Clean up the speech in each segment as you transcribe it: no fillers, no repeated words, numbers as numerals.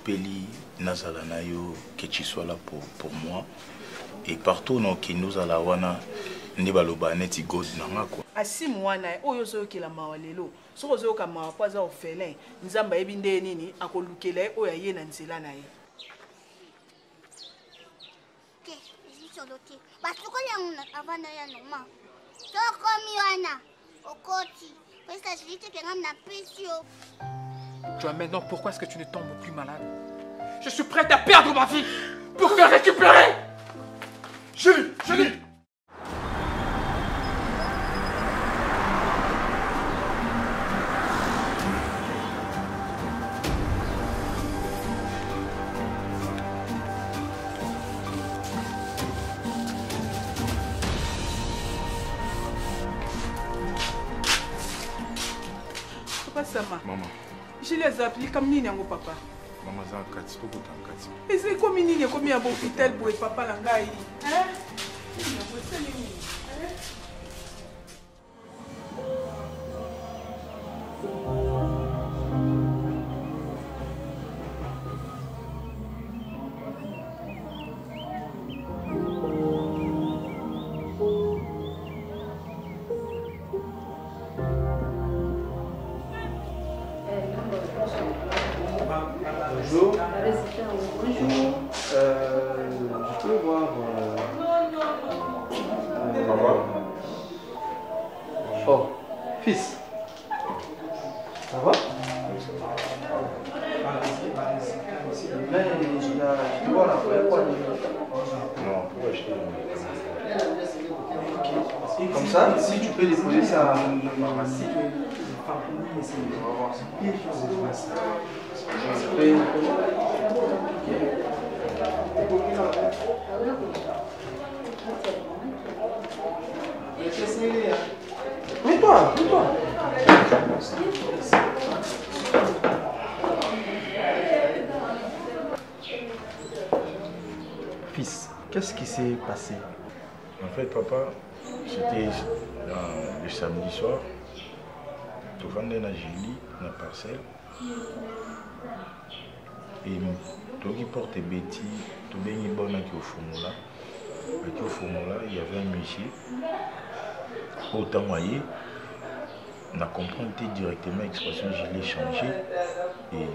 Sepeli Nazalanayo, que tu sois là pour moi. Et partout qui nous a la wana, Nibaloba neti god nanga quoi. Asi mwana oyo zo ki la mawalelo. Soko zo ka mawapaza ofele. Nzamba ebinde nini akolukele oyo ye na nzela na ye. Ok, je suis sur le quai. Parce que là avant d'aller normal. Soko miwana okoti. Parce que je dis que on a pression. Toi maintenant pourquoi est-ce que tu ne tombes plus malade? Je suis prête à perdre ma vie pour te récupérer. Julie. Papa Sama. Maman. Je les appelés comme nini yango papa. Maman Zankati, tout Zankati. Et c'est comme nini comme ya hôpital pour papa langai. Hein? Bonjour. Bonjour. Je peux voir. Oh, fils. Ça va? Mais je dois la faire quoi? Non, pourquoi je t'ai comme ça, si tu peux déposer ça à la pharmacie. On va voir ça. Mets-toi. Fils, qu'est-ce qui s'est passé? En fait, papa, c'était le samedi soir. Tout le monde a Julie, dans la parcelle. Et tout qui porte Betty, tout bien est bon au Fumula. Au Fumula, il y avait un monsieur. Autant moyen, on a compris directement l'expression Julie changé. Et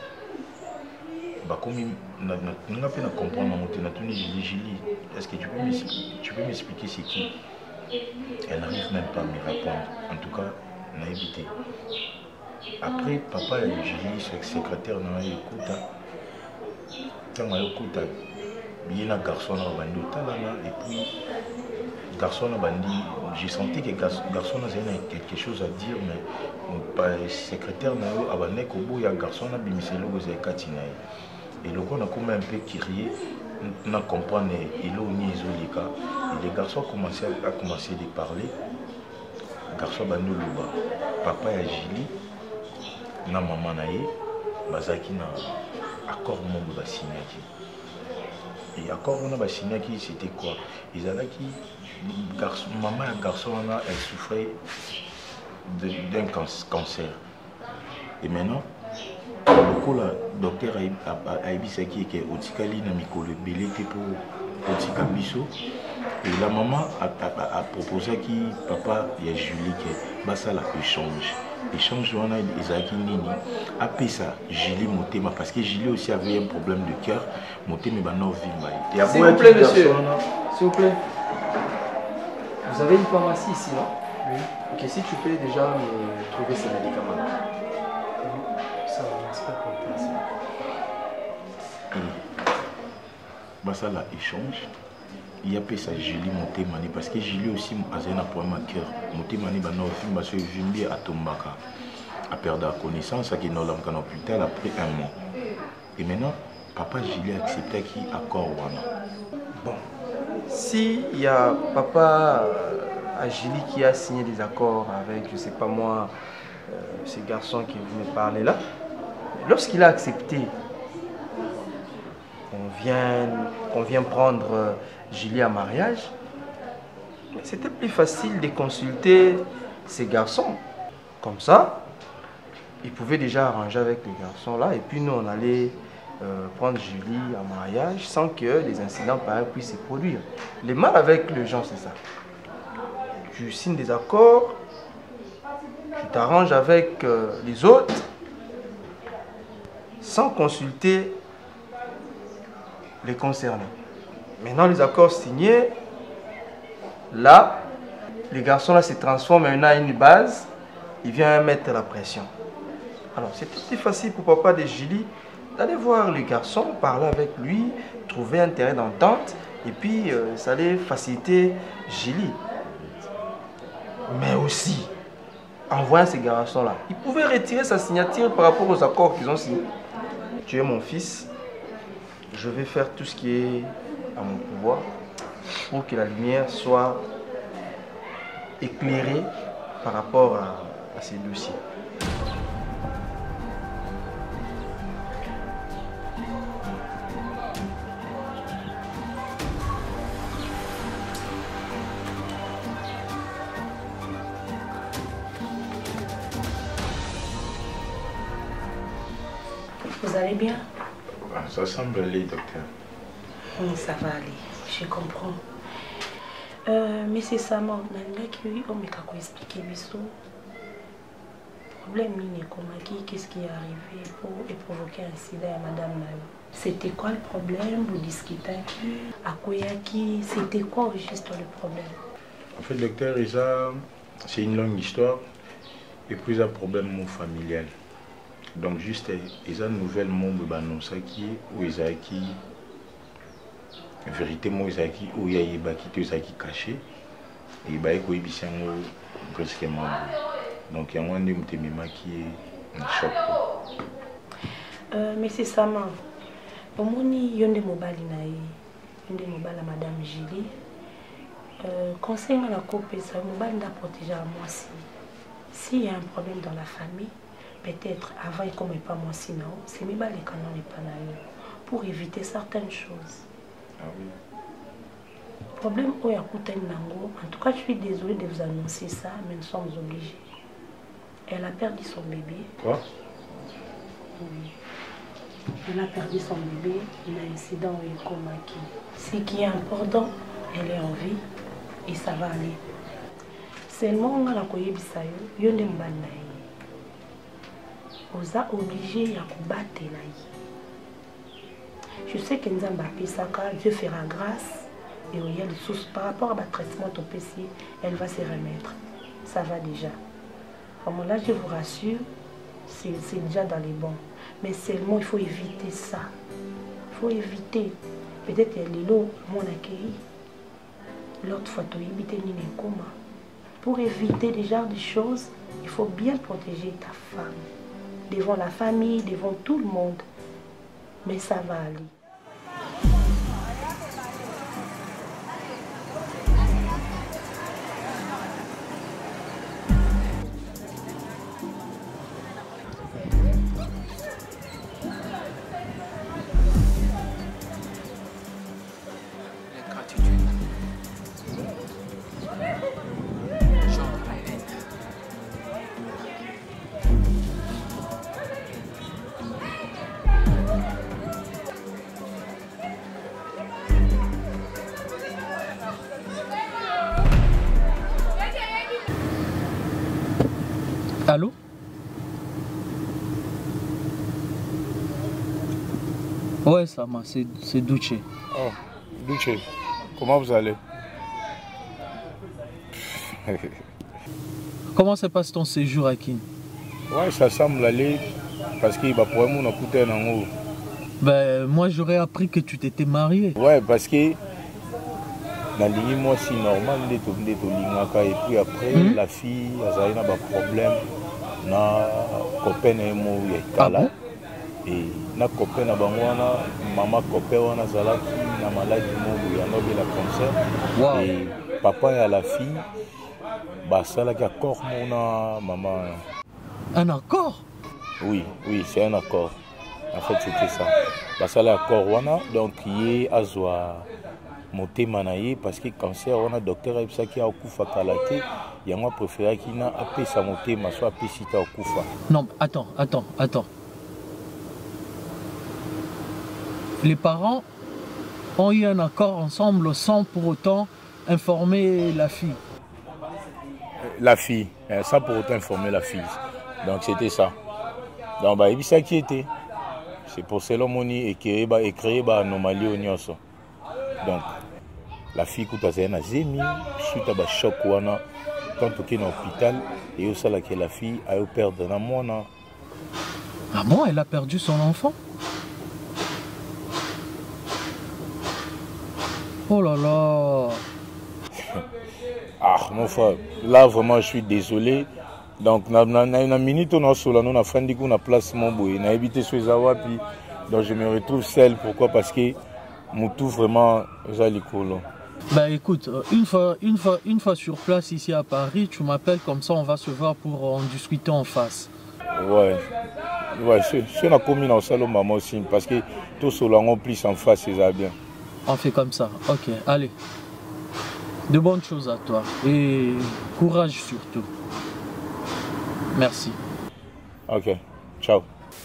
comme on a pu comprendre, on a tenu Julie, est-ce que tu peux m'expliquer c'est qui? Elle n'arrive même pas à me répondre. En tout cas, on a évité. Après, papa et Julie, le secrétaire, on a écouté. Quand on a écouté, il y a un garçon qui a dit, et puis, garçon a dit, j'ai senti que le garçon avait quelque chose à dire, mais le secrétaire a dit qu'il y a un garçon qui a dit que le garçon et le on a comme un peu crié, on a compris qu'il y a et les garçons ont commencé à parler. Les garçons ont dit, papa et Julie, na maman naye bazaki na accord mongo ba signaki. Et accord on a ba signaki c'était quoi? Ils allaient qui garçon maman et garçon là elle souffrait d'un cancer. Et maintenant le docteur a dit que otikali na mikolo belé pour otika biso. Et la maman a proposé que papa et Julie que basa la échange. Échange on a Isaac Nini après ça Julie Motema parce que Julie aussi avait un problème de cœur Motema bano vimba. S'il vous plaît monsieur, s'il vous plaît. Vous avez une pharmacie ici non? Oui. Ok, si tu peux déjà me trouver ces médicaments. Ça va, c'est pas compris. Bah ça la échange. Il y a ça Julie Montemani parce que Julie aussi a un problème à cœur. Montemani bano film parce que Vimbi a tombaka a perdu la connaissance à qui nous l'avons plus tard après un mois. Et maintenant papa Julie a accepté qui accord wana. Bon, si il y a papa à Julie qui a signé des accords avec je sais pas moi ces garçons qui vous me parlez là, lorsqu'il a accepté qu'on vient prendre Julie à mariage, c'était plus facile de consulter ces garçons. Comme ça, ils pouvaient déjà arranger avec les garçons là et puis nous on allait prendre Julie en mariage sans que des incidents pareils puissent se produire. Le mal avec les gens, c'est ça. Tu signes des accords, tu t'arranges avec les autres sans consulter les concernés. Maintenant, les accords signés, là, les garçons là se transforment maintenant en une base, il vient mettre la pression. Alors, c'est tout facile pour papa de Julie d'aller voir les garçons, parler avec lui, trouver un terrain d'entente, et puis ça allait faciliter Julie. Mais aussi, en voyant ces garçons-là, il pouvait retirer sa signature par rapport aux accords qu'ils ont signés. Tu es mon fils, je vais faire tout ce qui est à mon pouvoir pour que la lumière soit éclairée par rapport à ces dossiers. Vous allez bien? Ça semble aller, docteur. Ça va aller, je comprends. Mais c'est ça, mon ami qui on m'a expliqué le problème. Qu'est-ce qui est arrivé pour provoquer un incident à Madame Nayo? C'était quoi le problème? Vous discutez à quoi c'était quoi juste le problème? En fait, docteur, c'est une longue histoire et puis il y a un problème familial. Donc juste ils ont une nouvelle monde qui où ils ont qui vérité moi ils ont qui où il y a qui qui caché et bah ils ont presque donc il y a un des qui est en choc. Mais c'est ça man. Au moins il y a des mobiles à Madame Julie. Conseil à la coupe ça mobile doit protéger à moi s'il y a un problème dans la famille. Peut-être avant il comme pas moi sinon c'est mes balles quand on n'est pas là pour éviter certaines choses. Ah oui. Problème où il y a Nango. En tout cas je suis désolée de vous annoncer ça mais nous sommes obligés. Elle a perdu son bébé. Quoi? Oui. Elle a perdu son bébé. Il y a un incident où il est coma. Ce qui est important, elle est en vie et ça va aller. Seulement on a la koyebisayo yonde mbana. Vous êtes obligé à combattre. Je sais que nous avons Dieu fera grâce et il y a des sources par rapport à votre traitement au PC, elle va se remettre. Ça va déjà. Comme là, je vous rassure, c'est déjà dans les bons. Mais seulement, il faut éviter ça. Il faut éviter. Peut-être que les lots, mon accueil. L'autre fois, tu as évité ni coma. Pour éviter déjà des choses, il faut bien protéger ta femme. Devant la famille, devant tout le monde. Mais ça va aller. Allô? Ouais, ça m'a, c'est Duce. Oh, Duce, comment vous allez? Comment se passe ton séjour à Kin? Ouais, ça semble aller parce qu'il va pour moi coûter un haut. Ben, moi j'aurais appris que tu t'étais marié. Ouais, parce que dans le moi c'est normal et puis après la fille elle a un problème na copain et moi kala et na copain na bangwana maman copain wana zalaki na maladie mo ya nobe la cancer et papa et la fille bah ça là qui accord mon maman. Un accord? Oui, c'est un accord. En fait c'était ça. Bah ça là accord wana donc il est azwa motema na ye parce que cancer on a docteur ayebisa ki akufa kala te yango préféré ki na apesa motema so apesi ta akufa. Non, attends. les parents ont eu un accord ensemble sans pour autant informer la fille. La fille, sans pour autant informer la fille. Donc c'était ça. Donc bah, il ça qui était. C'est pour cela que j'ai créé une anomalie au Nyonso. Donc la fille qui a été zemi suite à un choc quand tu es dans l'hôpital et au salon que la fille a perdu un mois. Ah bon, elle a perdu son enfant? Oh là là. Ah mon frère, là vraiment je suis désolé. Donc na minute on a solo on a fait une place mon boy, on a évité ce zawapi. Donc je me retrouve seul. Pourquoi? Parce que mon tout vraiment zalikolo. Bah écoute, une fois sur place ici à Paris, tu m'appelles comme ça, on va se voir pour en discuter en face. Ouais, c'est la commune dans le maman aussi parce que tout cela en plus en face c'est ça bien. On fait comme ça, ok, allez. De bonnes choses à toi et courage surtout. Merci. Ok, ciao.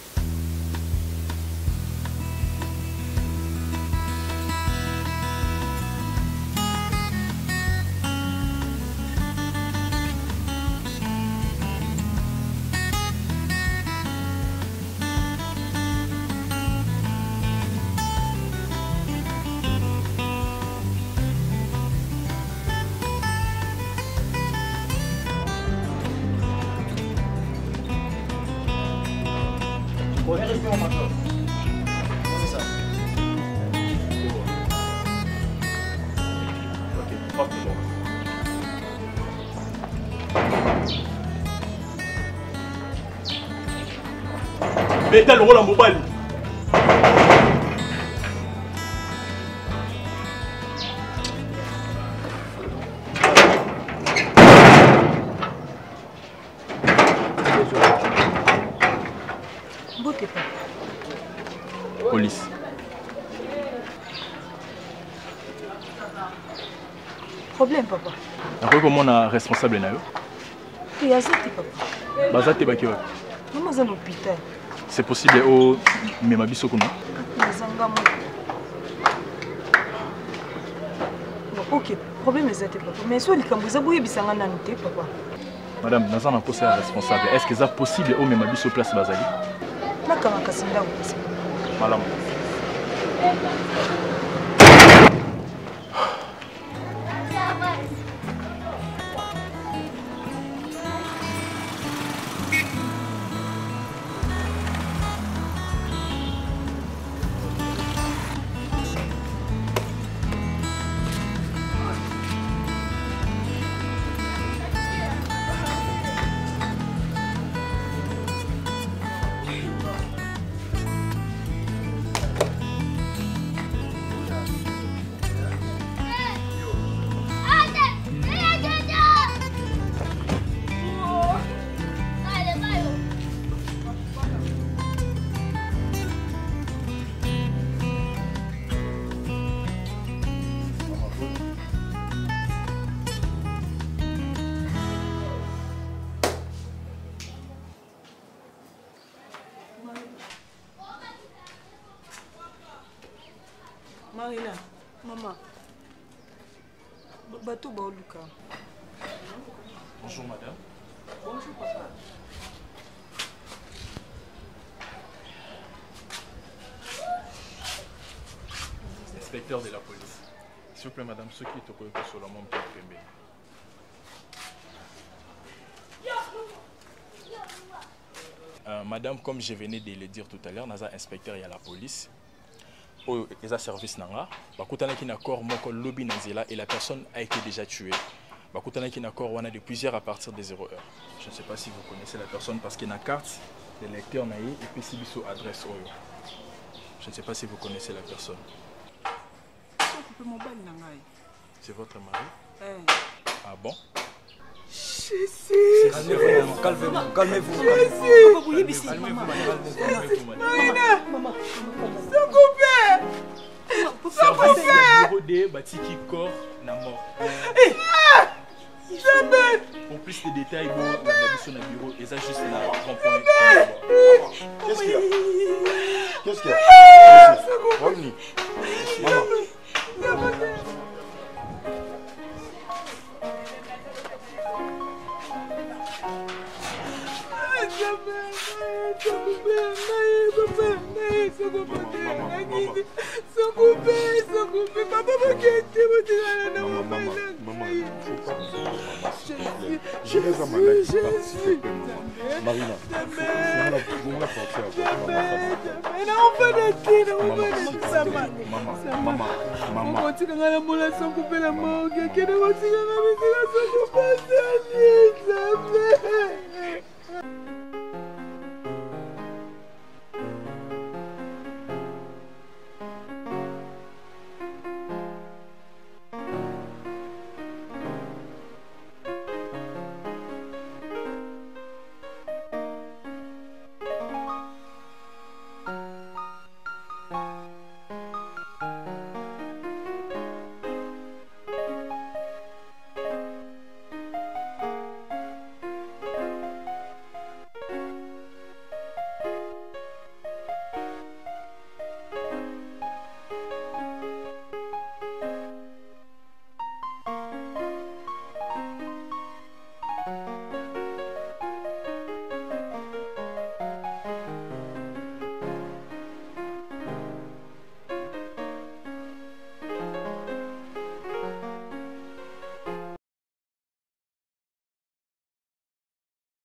Mettez le rôle en mobile. Police. Problème, papa. Après, comment on a responsable là? Il y a ça, papa. Bazate Bakiwa. Maman est à l'hôpital. C'est possible au Memabiso Kono? Ok, problème est papa. Mais soit les Kambouza bouillent bisanga nanité, papa. Madame, nous avons posé un responsable. Est-ce que c'est possible au Memabiso place Bazali? La Kamakasinda aussi. Madame. Marina, maman. Bateau Baoluka. Bonjour madame. Bonjour papa. Inspecteur de la police. S'il vous plaît madame, ceux qui te connaissent sur le monde de Pembe. Madame, comme je venais de le dire tout à l'heure, Naza inspecteur et à la police. Les services nanga, bakutana qui n'accord moko lobby nanzela et la personne a été déjà tuée. Bakutana qui n'accord on a de plusieurs à partir de 0 heure. Je ne sais pas si vous connaissez la personne parce qu'il y a une carte de lecteur naïe et puis si vous adresse oyo. Je ne sais pas si vous connaissez la personne. C'est votre mari? Ah bon? Je sais. Calmez-vous, calmez-vous, calmez-vous. Maman. Service bureau de Batiki corps na mort. Pour plus de détails, bon, la mission de bureau, et ça juste là, rond-point. Qu'est-ce qu'il y a? Qu'est-ce qu'il y a? Romney. Maman. Je vais à Malaki, s'il te plaît, Marina. Maman.